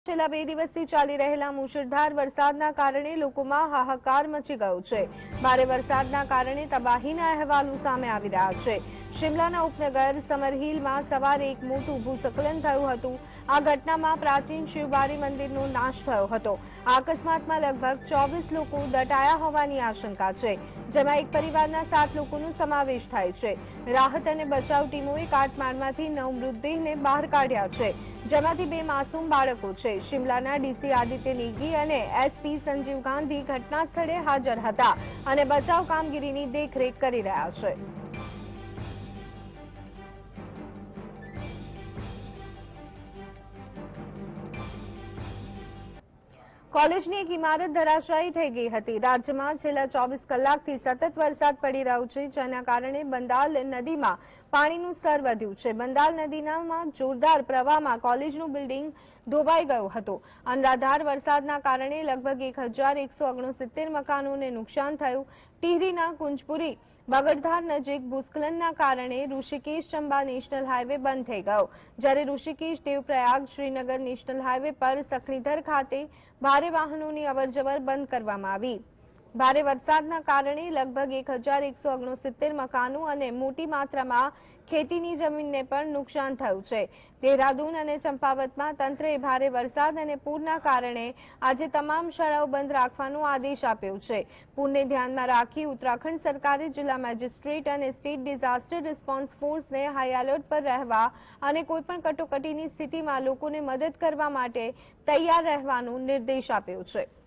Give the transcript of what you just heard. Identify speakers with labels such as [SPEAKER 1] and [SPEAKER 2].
[SPEAKER 1] છેલ્લા 2 દિવસથી ચાલી રહેલા મુશળધાર વરસાદના કારણે લોકોમાં હાહાકાર મચી ગયો છે। ભારે વરસાદના કારણે તબાહીના અહેવાલો સામે આવી રહ્યા છે। શિમલાના ઉપનગર સમરહિલમાં સવારે એક મોટું ભૂસ્ખલન થયું હતું। આ ઘટનામાં પ્રાચીન શિવબારી મંદિરનો નાશ થયો હતો। આ અકસ્માતમાં લગભગ 24 લોકો દટાયા હોવાની આશંકા છે, જેમાં એક પરિવારના 7 લોકોનો સમાવેશ થાય છે। રાહત અને બચાવ ટીમોએ કાટમાળમાંથી 9 મૃતદેહને બહાર કાઢ્યા છે, જેમાંથી 2 માસૂમ બાળકો છે। શિમલાના ડીસી આદિત્ય નેગી અને એસપી સંજીવ ગાંધી ઘટના સ્થળે હાજર હતા અને બચાવ કામગીરીની દેખરેખ કરી રહ્યા છે। કોલેજની એક ઇમારત ધરાશાયી થઈ ગઈ હતી। રાજ્યમાં છેલ્લા 24 કલાકથી સતત વરસાદ પડી રહ્યો છે, જેના કારણે બંદાલ નદીમાં પાણીનું સ્તર વધ્યું છે। બંદાલ નદીના જોરદાર પ્રવાહમાં કોલેજનું બિલ્ડિંગ ડૂબાઈ ગયું હતું। અનરાધાર વરસાદના કારણે લગભગ 1169 મકાનોને નુકસાન થયું। ટિહરીના કુંજપુરી બગડધાર નજીક ભૂસ્ખલનના કારણે ઋષિકેશ ચંબા નેશનલ હાઈવે બંધ થઈ ગયો, જ્યારે ઋષિકેશ દેવપ્રયાગ શ્રીનગર નેશનલ હાઈવે પર સખણીધર ખાતે ભારે વાહનોની અવરજવર બંધ કરવામાં આવી। ભારે વરસાદના કારણે લગભગ 1169 મકાનો અને મોટી માત્રામાં ખેતીની જમીનને પણ નુકસાન થયું છે। દેહરાદૂન અને ચંપાવતમાં તંત્રએ ભારે વરસાદ અને પૂરના કારણે આજે તમામ શાળાઓ બંધ રાખવાનો આદેશ આપ્યો છે। પૂરને ધ્યાનમાં રાખી ઉત્તરાખંડ સરકારે જિલ્લા મેજિસ્ટ્રેટ અને સ્ટેટ ડિઝાસ્ટર રિસ્પોન્સ ફોર્સને હાઈ એલર્ટ પર રહેવા અને કોઈપણ કટોકટીની સ્થિતિમાં લોકોને મદદ કરવા માટે તૈયાર રહેવાનો નિર્દેશ આપ્યો છે।